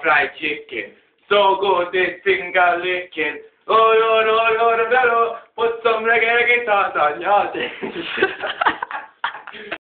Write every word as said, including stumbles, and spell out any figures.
fried chicken. So good, this finger licking. Oh, oh, oh, oh, oh, oh, put some reggae guitars on your thing.